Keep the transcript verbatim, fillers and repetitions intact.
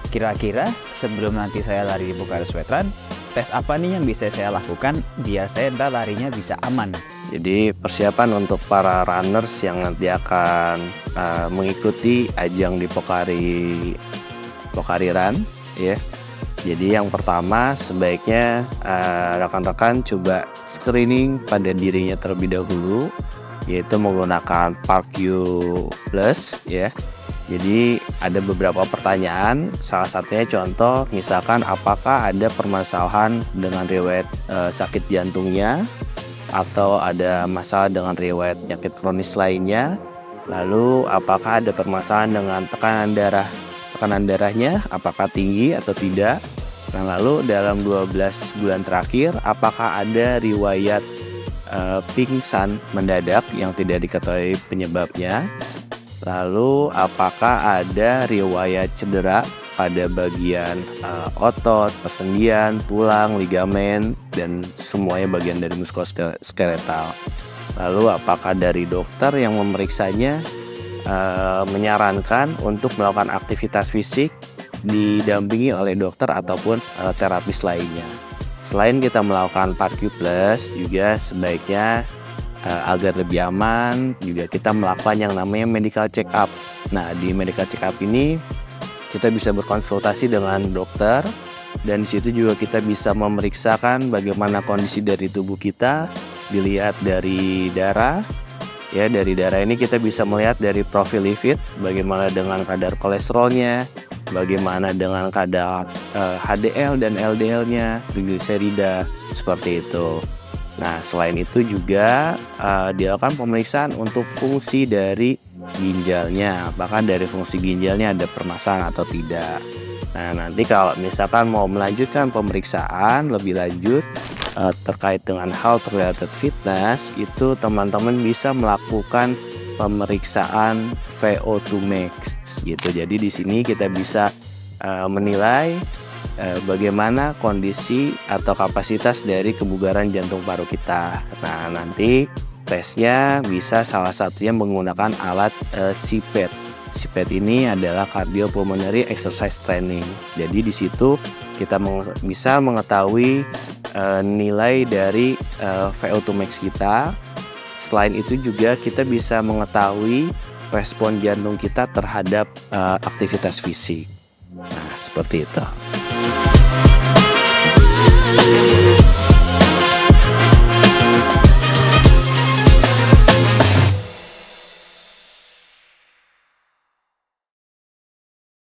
Kira-kira sebelum nanti saya lari di Bucharest Wet Run, tes apa nih yang bisa saya lakukan biar saya ntar larinya bisa aman? Jadi persiapan untuk para runners yang nanti akan uh, mengikuti ajang di Pocari Pocari Run, ya. Jadi yang pertama sebaiknya uh, rekan-rekan coba screening pada dirinya terlebih dahulu, yaitu menggunakan ParkU Plus, ya. Jadi ada beberapa pertanyaan, salah satunya contoh misalkan apakah ada permasalahan dengan riwayat e, sakit jantungnya atau ada masalah dengan riwayat penyakit kronis lainnya, lalu apakah ada permasalahan dengan tekanan darah tekanan darahnya apakah tinggi atau tidak, dan lalu dalam dua belas bulan terakhir apakah ada riwayat e, pingsan mendadak yang tidak diketahui penyebabnya. Lalu apakah ada riwayat cedera pada bagian uh, otot, persendian, tulang, ligamen, dan semuanya bagian dari muskuloskeletal. Lalu apakah dari dokter yang memeriksanya uh, menyarankan untuk melakukan aktivitas fisik didampingi oleh dokter ataupun uh, terapis lainnya. Selain kita melakukan ParkU Plus, juga sebaiknya Uh, agar lebih aman juga kita melakukan yang namanya medical check up. Nah, di medical check up ini kita bisa berkonsultasi dengan dokter, dan di situ juga kita bisa memeriksakan bagaimana kondisi dari tubuh kita, dilihat dari darah. Ya, dari darah ini kita bisa melihat dari profil lipid, bagaimana dengan kadar kolesterolnya, bagaimana dengan kadar uh, H D L dan L D L-nya, trigliserida, seperti itu. Nah, selain itu juga uh, dilakukan pemeriksaan untuk fungsi dari ginjalnya, apakah dari fungsi ginjalnya ada permasalahan atau tidak. Nah, nanti kalau misalkan mau melanjutkan pemeriksaan lebih lanjut uh, terkait dengan health related fitness, itu teman-teman bisa melakukan pemeriksaan V O two max gitu. Jadi di sini kita bisa uh, menilai bagaimana kondisi atau kapasitas dari kebugaran jantung paru kita. Nah, nanti tesnya bisa salah satunya menggunakan alat uh, C P A T. C P A T ini adalah Cardiopulmonary Exercise Training. Jadi di situ kita meng bisa mengetahui uh, nilai dari uh, V O two max kita. Selain itu juga kita bisa mengetahui respon jantung kita terhadap uh, aktivitas fisik. Nah, seperti itu. Thank you.